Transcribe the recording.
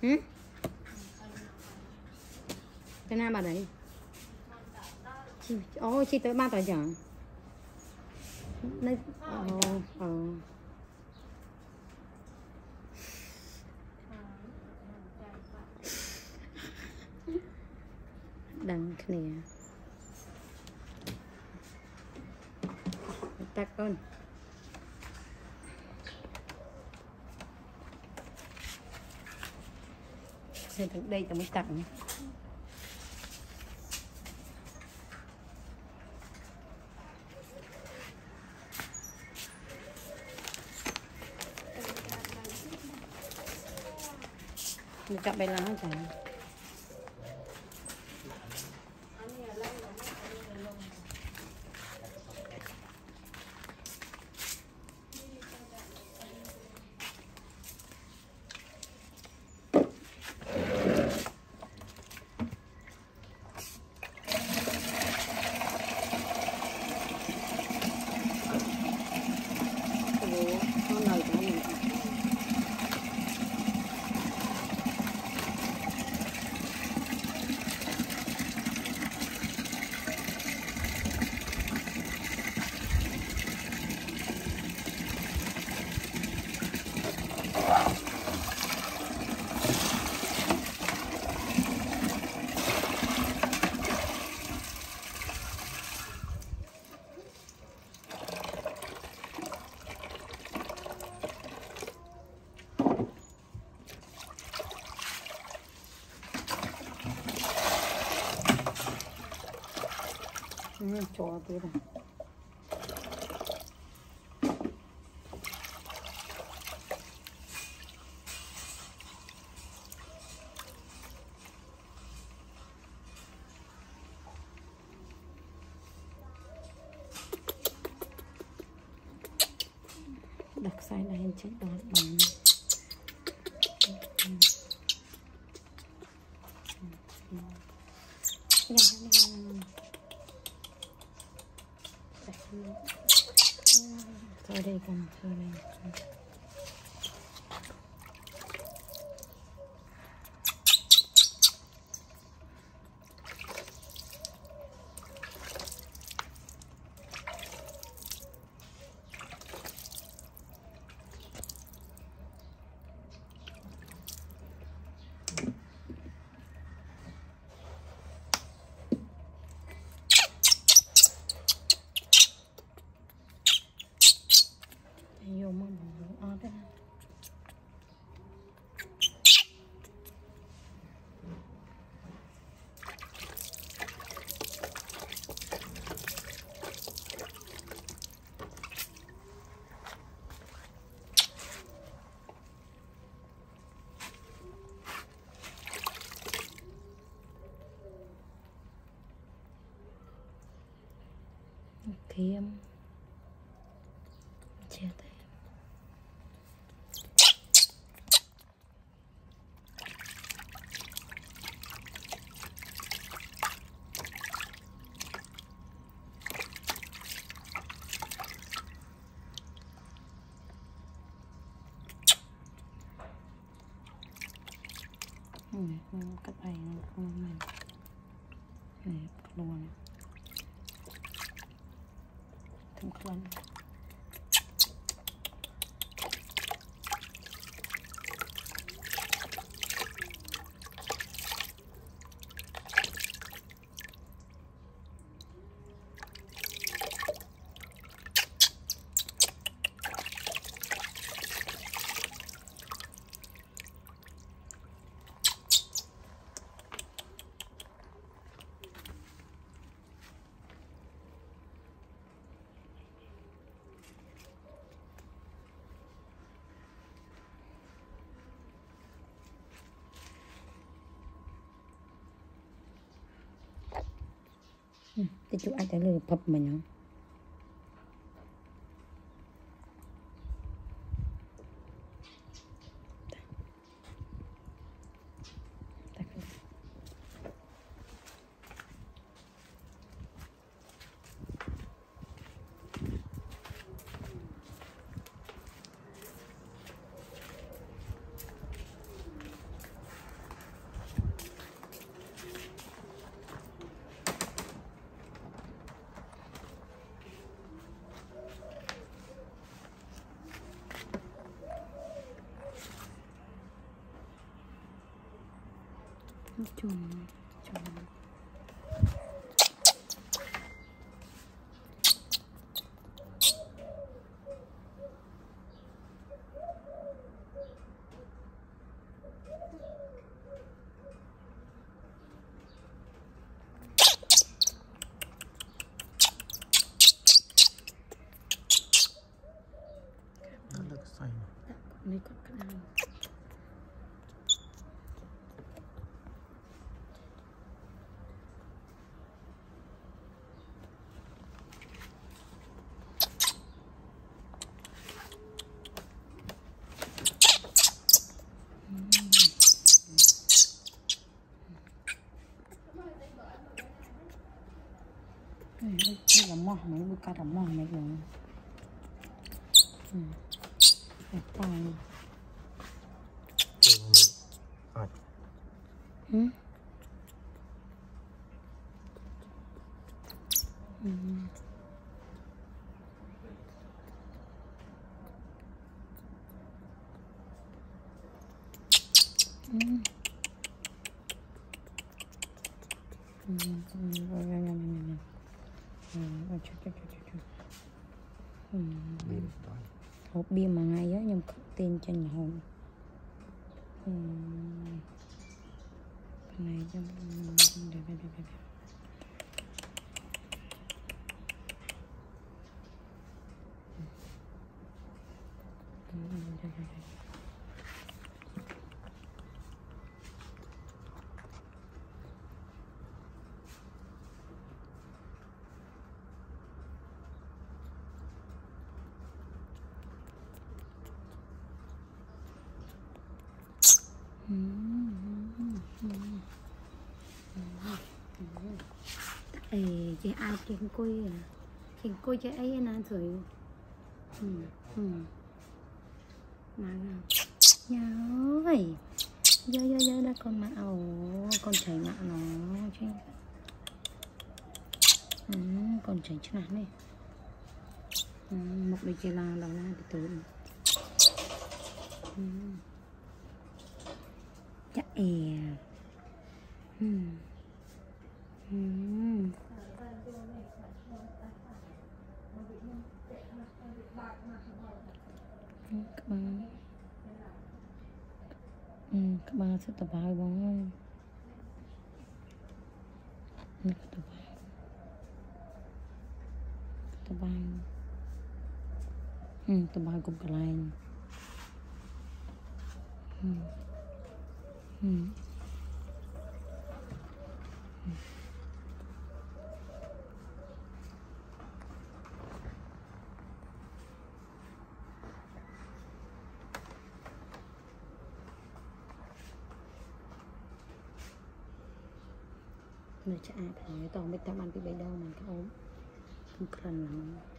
Hử? Cái nào bà đấy? Ôi, chị tới 3 tỏi chẳng? Đây, đằng kia tắt con xem từ đây tao mới tặng mình cặp bay lá chả cho tí này đặt sai đây chết đó thôi đây con thôi đây thêm chia tay cắt bài không này này luôn thêm khăn cái chú anh cái lười phập mà nhá chùm mấy con cái nào đây là mỏ mấy bữa cá đầm mỏ này rồi tay hộp bia mà ngay á nhưng không tên cho nhà hồn cái này trong đây. Chị ai khen côi chị ấy nè rồi mà nhớ dơ đó con mạo con chảy mạo nó chứ con chảy chứ nào này một đôi chị là đó là từ từ chắc các bạn sẽ tập bài bóng tập bài cùng cả lại người cha phải toàn biết tao ăn cái bấy đâu mà cái ốm không cần lắm